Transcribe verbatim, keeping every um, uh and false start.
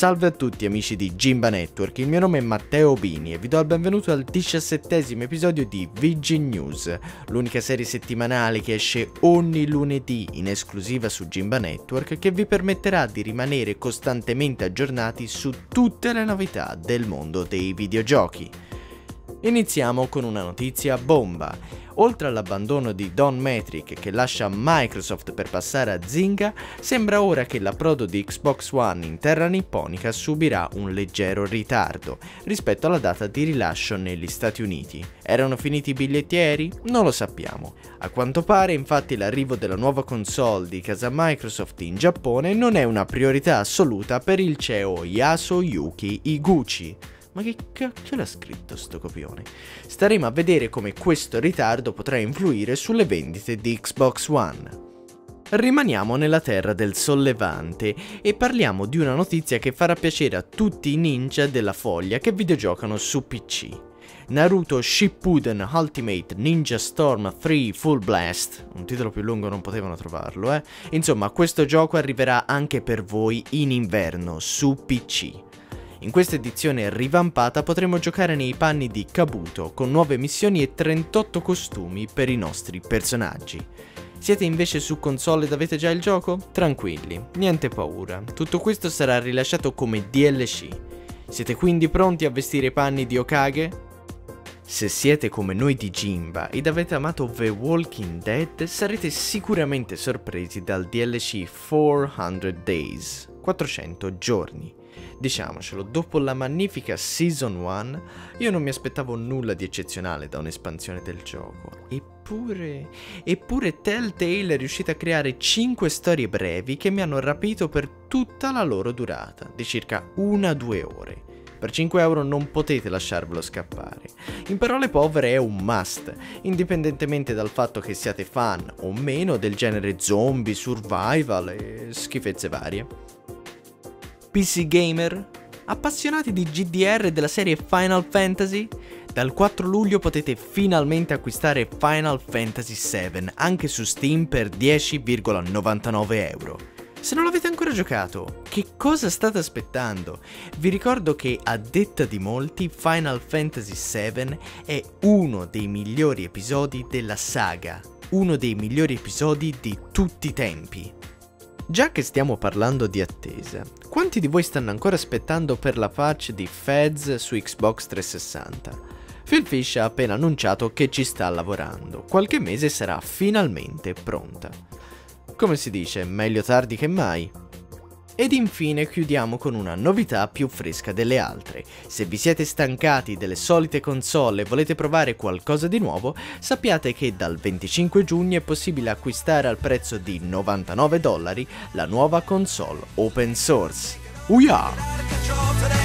Salve a tutti amici di Gimba Network, il mio nome è Matteo Bini e vi do il benvenuto al diciassettesimo episodio di V G News, l'unica serie settimanale che esce ogni lunedì in esclusiva su Gimba Network che vi permetterà di rimanere costantemente aggiornati su tutte le novità del mondo dei videogiochi. Iniziamo con una notizia bomba. Oltre all'abbandono di Don Matrick che lascia Microsoft per passare a Zynga, sembra ora che l'approdo di Xbox One in terra nipponica subirà un leggero ritardo rispetto alla data di rilascio negli Stati Uniti. Erano finiti i bigliettieri? Non lo sappiamo. A quanto pare, infatti, l'arrivo della nuova console di casa Microsoft in Giappone non è una priorità assoluta per il C E O Yasuyuki Higuchi. Ma che cacchio l'ha scritto sto copione? Staremo a vedere come questo ritardo potrà influire sulle vendite di Xbox One. Rimaniamo nella terra del sollevante e parliamo di una notizia che farà piacere a tutti i ninja della foglia che videgiocano su P C. Naruto Shippuden Ultimate Ninja Storm tre Full Blast, un titolo più lungo non potevano trovarlo, eh? Insomma, questo gioco arriverà anche per voi in inverno su P C. In questa edizione rivampata potremo giocare nei panni di Kabuto con nuove missioni e trentotto costumi per i nostri personaggi. Siete invece su console ed avete già il gioco? Tranquilli, niente paura, tutto questo sarà rilasciato come D L C. Siete quindi pronti a vestire i panni di Hokage? Se siete come noi di Gimba ed avete amato The Walking Dead, sarete sicuramente sorpresi dal D L C quattrocento Days, quattrocento giorni. Diciamocelo, dopo la magnifica Season uno, io non mi aspettavo nulla di eccezionale da un'espansione del gioco. Eppure, eppure Telltale è riuscita a creare cinque storie brevi che mi hanno rapito per tutta la loro durata, di circa una a due ore. Per cinque euro non potete lasciarvelo scappare. In parole povere è un must, indipendentemente dal fatto che siate fan o meno del genere zombie, survival e schifezze varie. P C gamer? Appassionati di G D R della serie Final Fantasy? Dal quattro luglio potete finalmente acquistare Final Fantasy sette anche su Steam per dieci virgola novantanove euro. Se non l'avete ancora giocato, che cosa state aspettando? Vi ricordo che, a detta di molti, Final Fantasy sette è uno dei migliori episodi della saga, uno dei migliori episodi di tutti i tempi. Già che stiamo parlando di attesa, quanti di voi stanno ancora aspettando per la patch di Fez su Xbox trecentosessanta? Phil Fish ha appena annunciato che ci sta lavorando, qualche mese sarà finalmente pronta. Come si dice, meglio tardi che mai. Ed infine chiudiamo con una novità più fresca delle altre. Se vi siete stancati delle solite console e volete provare qualcosa di nuovo, sappiate che dal venticinque giugno è possibile acquistare al prezzo di novantanove dollari la nuova console open source. Uia!